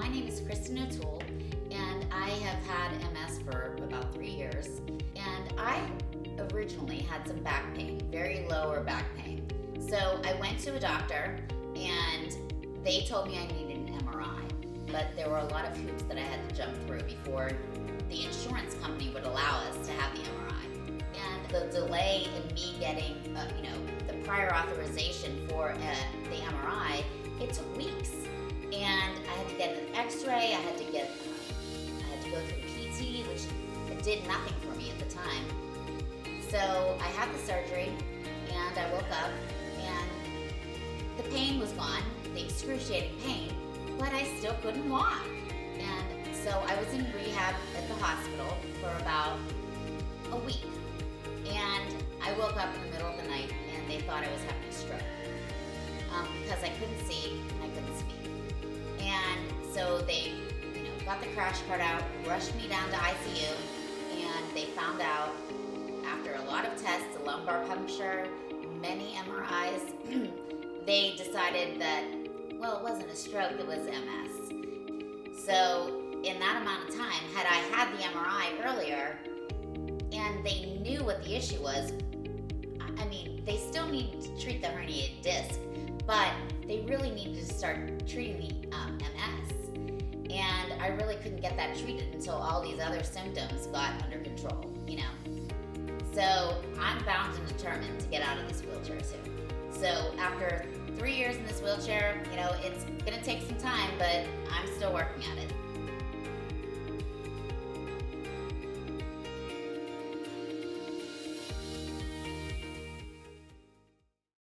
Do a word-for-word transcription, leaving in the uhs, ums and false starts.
my name is Kristen O'Toole, and I have had M S for about three years. And I originally had some back pain, very lower back pain. So I went to a doctor, and they told me I needed an M R I. But there were a lot of hoops that I had to jump through before the insurance company would allow us to have the M R I. And the delay in me getting, uh, you know, the prior authorization for uh, the M R I, it took weeks. And I had to get an X-ray. I had to get, uh, I had to go through P T, which did nothing for me at the time. So I had the surgery, and I woke up, and the pain was gone, the excruciating pain, but I still couldn't walk. And so I was in rehab at the hospital for about a week. And I woke up in the middle of the night, and they thought I was having a stroke um, because I couldn't see and I couldn't speak. And so they, you know, got the crash cart out, rushed me down to I C U, and they found out after a lot of tests, a lumbar puncture, many M R Is, they decided that, well, it wasn't a stroke, it was M S. So in that amount of time, had I had the M R I earlier, and they knew what the issue was, I mean, they still needed to treat the herniated disc, but they really needed to start treating the um, M S. And I really couldn't get that treated until all these other symptoms got under control, you know. So I'm bound and determined to get out of this wheelchair soon. So after three years in this wheelchair, you know, it's gonna take some time, but I'm still working at it.